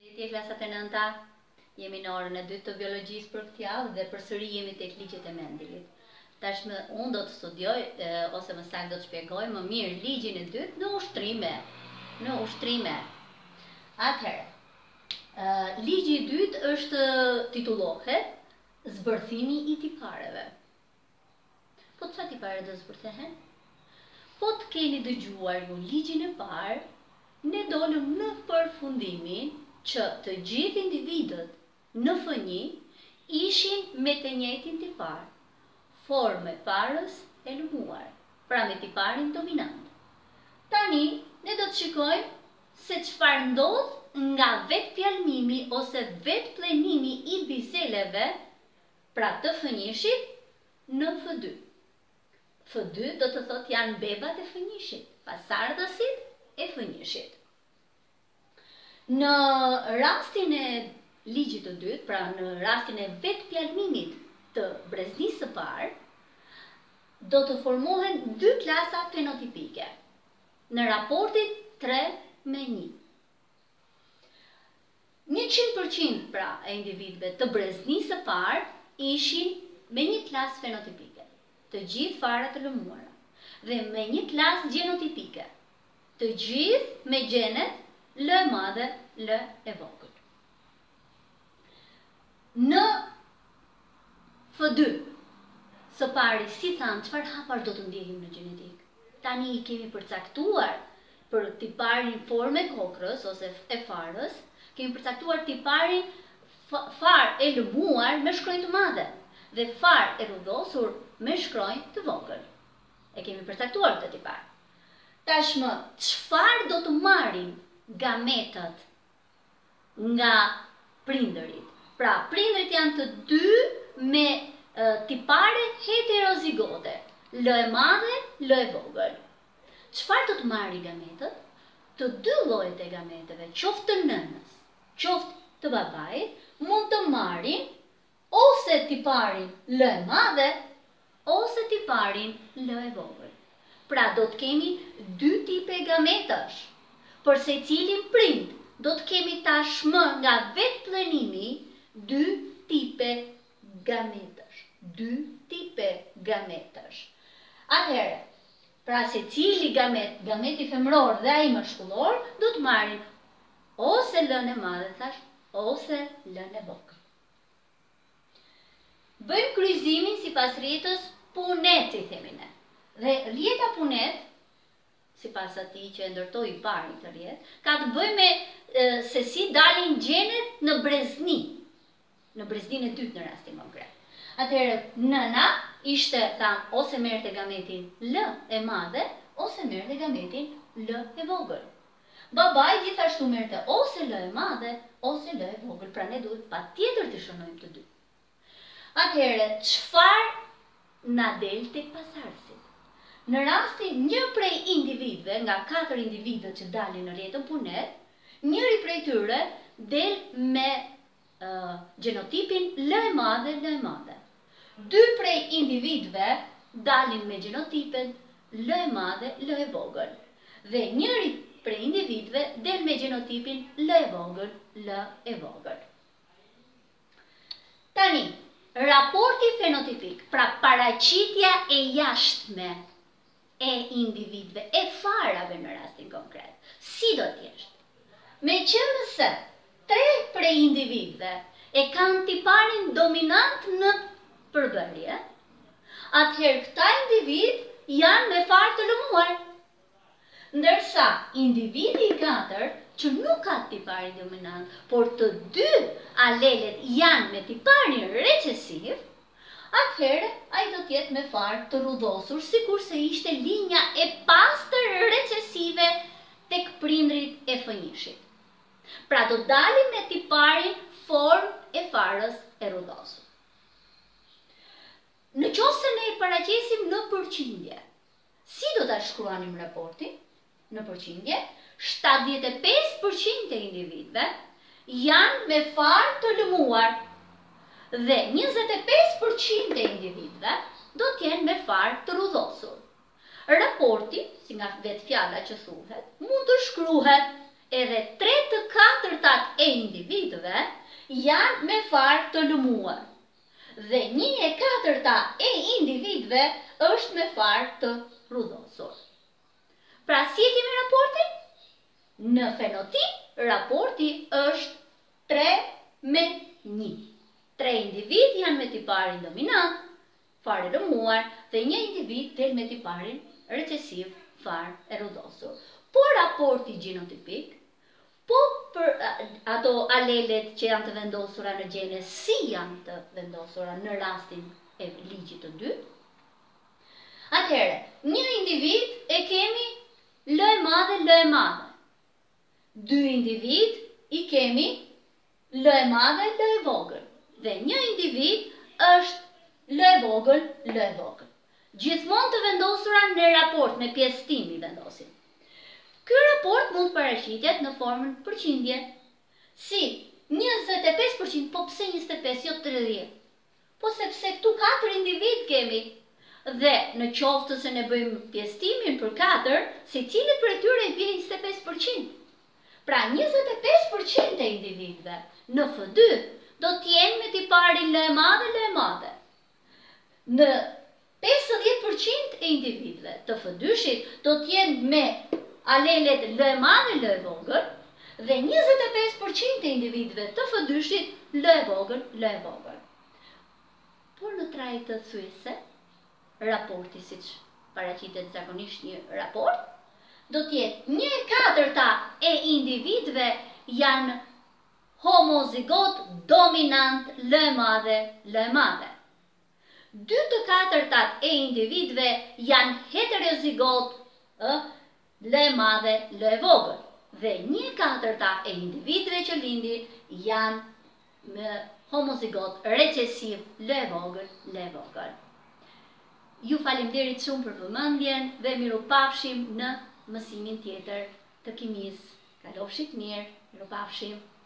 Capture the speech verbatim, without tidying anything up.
Përshëndetje klasat e nënta, jemi në orën e dytë të biologjisë për këtë javë dhe përsëri jemi tek ligjet e Mendelit. Tashmë unë do të studioj e, ose më saktë do të shpjegoj më mirë ligjin e dytë në ushtrime. Në ushtrime. Atëherë, e, ligji i dytë është titullohet Zbërthimi i tipareve. Po çfarë tipare do zbërthehen? Po të keni dëgjuar ju ligjin e parë, ne dolëm në përfundimin që të gjithë individët në fënjë ishin me të njëjtin tipar, formë parës e lëmuar, pra me tiparin dominant. Tani, ne do të shikojmë se çfarë ndodh nga vetë fjalmimi ose vetë plenimi i biseleve, pra të fënjishit, në F dy. F dy do të thot janë bebat e fënjishit, pasardhësit e fënjishit. Në rastin e ligjit të dytë, pra në rastin e vetë fjalmimit të breznisë së parë, do të formohen dy klasa fenotipike, në raportit tre me një. njëqind përqind pra e individëve të breznisë së parë ishin me një klasë fenotipike, të gjithë farat të lëmuara, dhe me një klasë genotipike, të gjithë me gjenet L e madhe, L e vogël. Në F dy, së pari, si thamë, çfarë hapar do të ndjehim në gjenetik? Tani i kemi përcaktuar për tiparin forme kokrës ose e farës, kemi përcaktuar tiparin far e lëmuar me shkronjë të madhe dhe far e rudhosur me shkronjë të vogël. E kemi përcaktuar këtë tipar. Tashmë, çfarë do të marrin gametët nga prindërit? Pra, prindërit janë të dy me e, tipare heterozigote, L e madhe, L e vogël. Çfarë do të marrin gametët? Të dy llojet e gameteve, qoftë të nënës, qoftë të babait, mund të marrin ose tiparin L e madhe, ose tiparin L e vogël. Pra, do të kemi dy tipe gametësh. Për secilin prind, do të kemi tashmë nga vetë plenimi dy tipe gametësh. Dy tipe gametësh. Atëherë, pra secili gamet, gameti femror dhe ai mashkullor, do të marrin ose L-n e madhe, thash, ose L-n e vogël. Bëjmë kryqëzimin sipas rrjetës Punet, si themi ne. Dhe rrjeta Punet, sipas atij që e ndërtoi i pari të rrjet, ka të bëjë me e, se si dalin gjenet në brezni, në breznin e dytë në rastin konkret. Atëherë, nëna ishte, tham, ose merrte gametin L e madhe, ose merrte gametin L e vogël. Babai gjithashtu merrte ose L e madhe, ose L e vogël, pra ne duhet patjetër të shënojmë të dy. Atëherë, çfarë na del tek pasardhësit? Në rastin një prej individëve, nga katër individët që dalin në rrjetën Punet, njëri prej tyre del me uh, genotipin L e madhe, L e madhe. Dy prej individëve dalin me genotipin L e madhe, L e vogël. Dhe njëri prej individëve del me genotipin L e vogël, L e vogël. Tani, raporti fenotipik, pra paraqitja e jashtme e individëve, e farave në rastin konkret, si do t'jeshtë? Me qenë se tre prej individëve e kanë tiparin dominant në përbërje, atëherë këta individ janë me farë të lëmuar. Ndërsa individi i katër, që nuk ka tiparin dominant, por të dy alelet janë me tiparin recesiv, atëherë ai do të jetë me farë të rudhosur, sikur se ishte linja e pastër recesive tek prindrit e fënjishit. Pra do dalim me tiparin formë e farës e rudhosur. Në qoftë se ne i paraqesim në përqindje, si do ta shkruanim raportin? Në përqindje, shtatëdhjetë e pesë përqind e individëve janë me farë të lëmuar dhe njëzet e pesë përqind e individëve do t'jenë me farë të rudhosur. Raporti, si nga vetë fjala që thuhet, mund të shkruhet edhe tre të katërtat e individëve janë me far të lëmuar. Dhe një e katërta e individëve është me far të rudhosur. Pra si e kemi raportin? Në fenotip, raporti është tre me një. Tre individ janë me tiparin dominant, far e lëmuar, dhe një individ del me tiparin recesiv, far e rudhosur. Po raporti gjinotipik, po për ato alelet që janë të vendosura në gjene, si janë të vendosura në rastin e ligjit të dytë, atëherë, një individ e kemi L e madhe, L e madhe. Dy individ i kemi L e madhe, L e vogël. Dhe një individ është L e vogël, L e vogël. Gjithmonë të vendosura në raport me pjesëtim i vendosin. Ky raport mund paraqitet në formën përqindje, si njëzet e pesë përqind, po pse njëzet e pesë, jo tridhjetë? Po sepse këtu katër individ kemi, dhe në qoftë se ne bëjmë pjesëtimin për katër, se cilit për e tyre i bje njëzet e pesë përqind. Pra njëzet e pesë përqind e individve në F dy do t'jenë me tiparin L e madhe, L e madhe. Në pesëdhjetë përqind e individve të F dy-shit do t'jenë me alelet L e madhe, L e vogël, dhe njëzet e pesë përqind e individve të F dy-shit L e vogël, L e vogël. Por në trajt të thyese, raporti si që paraqitet zakonisht një raport, do t'jetë një e katërta e individve janë homozigot dominant L e madhe, L e madhe. Dy të katërtat e individve janë heterozigot L e madhe, L e vogël. Dhe një e katërta e individve që lindi janë me homozigot recesiv L e vogël, L e vogël. Ju faleminderit shumë për vëmendjen dhe miru pafshim në mësimin tjetër të kimisë. Kalofshit mirë, miru pafshim.